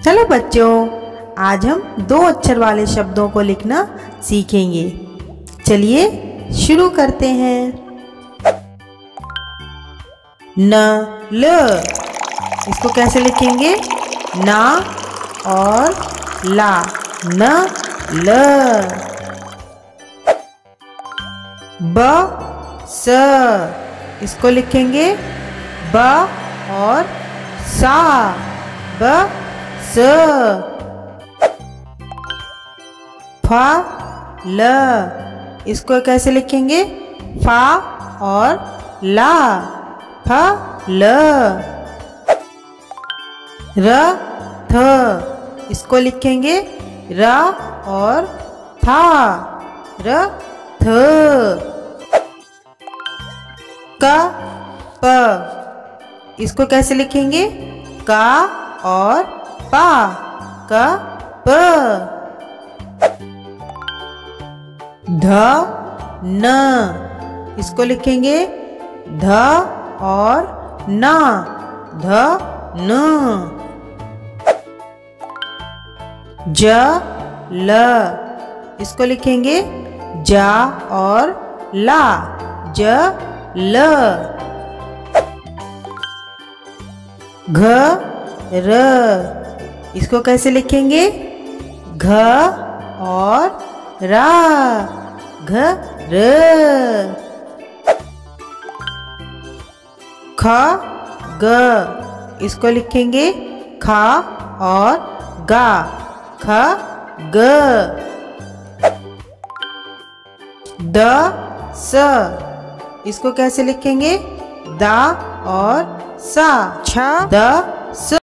चलो बच्चों, आज हम 2 अक्षर वाले शब्दों को लिखना सीखेंगे। चलिए शुरू करते हैं। न ल, इसको कैसे लिखेंगे? ना और ला, न ल। ब स, इसको लिखेंगे ब और सा, ब स। फ ल, इसको कैसे लिखेंगे? फा और ला, फ ल। र थ, इसको लिखेंगे र और था, र थ। क प, इसको कैसे लिखेंगे? का और पा, क प। ध न, इसको लिखेंगे ध और ना, ध न। ज ल, इसको लिखेंगे जा और ला, ज ल। घ र, इसको कैसे लिखेंगे? घ और रा, घ र। ख ग, इसको लिखेंगे खा और गा, ख ग। द स, इसको कैसे लिखेंगे? दा और सा, छ द स।